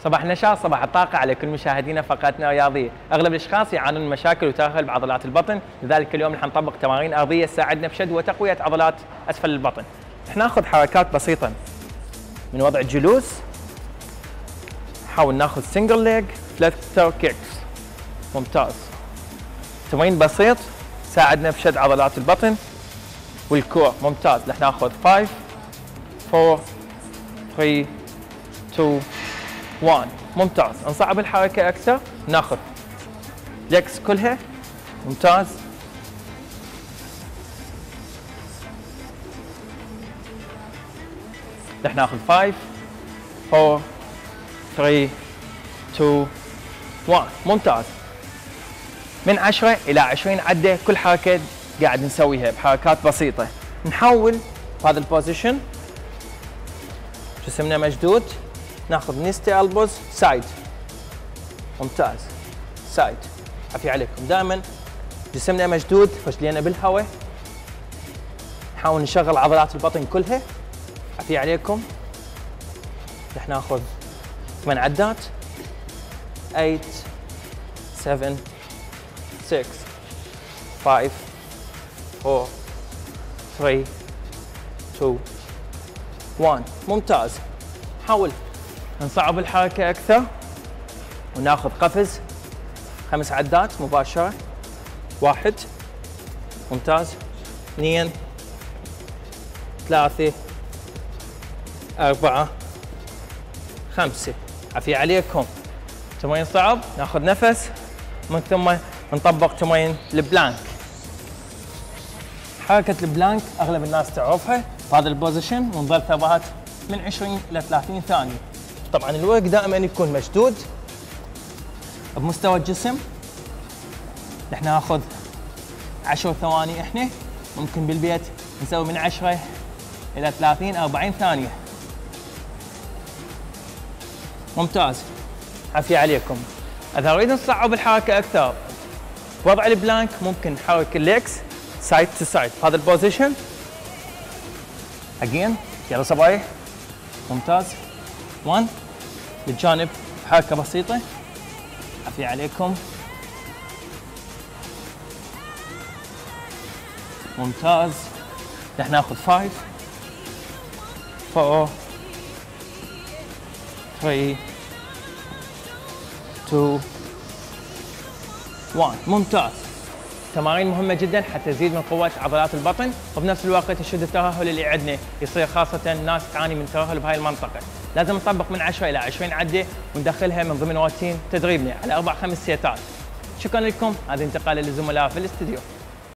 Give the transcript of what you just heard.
صباح النشاط، صباح الطاقة على كل مشاهدينا فقرتنا الرياضية. أغلب الأشخاص يعانون من مشاكل وتأهل بعضلات البطن، لذلك اليوم رح نطبق تمارين أرضية تساعدنا بشد وتقوية عضلات أسفل البطن. رح ناخذ حركات بسيطة من وضع الجلوس، نحاول ناخذ سنجل ليج فلات تو كيكس. ممتاز. تمرين بسيط ساعدنا بشد عضلات البطن والكوع. ممتاز. رح ناخذ 5 4 3 2 1. ممتاز. نصعب الحركة أكثر، ناخذ ليكس كلها. ممتاز. رح ناخذ 5 4 3 2 1. ممتاز. من 10 إلى 20 عدة كل حركة قاعد نسويها بحركات بسيطة. نحاول بهذا البوزيشن جسمنا مشدود، ناخذ نيستي البوز سايد. ممتاز. سايد. عافية عليكم. دائما جسمنا مشدود، رجلينا بالهواء. نحاول نشغل عضلات البطن كلها. عافية عليكم. رح ناخذ 8 عدات. 8 7 6 5 4 3 2 1. ممتاز. نحاول نصعب الحركة أكثر وناخذ قفز 5 عدات مباشرة. 1. ممتاز. 2 3 4 5. عافية عليكم. تمرين صعب، ناخذ نفس من ثم نطبق تمرين البلانك. حركة البلانك أغلب الناس تعرفها. بهذا البوزيشن ونظل ثبات من 20 إلى 30 ثانية. طبعا الورك دائما يكون مشدود بمستوى الجسم. رح ناخذ 10 ثواني. احنا ممكن بالبيت نسوي من 10 إلى 30 أو 40 ثانية. ممتاز. عافية عليكم. إذا نريد نصعب الحركة أكثر بوضع البلانك ممكن نحرك الليكس سايد تو سايد بهذا البوزيشن. اجين. يلا صبايح. ممتاز. 1 للجانب، حركة بسيطة. عافية عليكم. ممتاز. رح ناخذ 5 4 3 2 1. ممتاز. تمارين مهمة جدا حتى تزيد من قوة عضلات البطن وبنفس الوقت تشد الترهل اللي عندنا يصير، خاصة ناس تعاني من ترهل بهاي المنطقة. لازم نطبق من 10 إلى 20 عدة وندخلها من ضمن روتين تدريبنا على 4-5 سيتات. شكرا لكم. هذه انتقال للزملاء في الاستديو.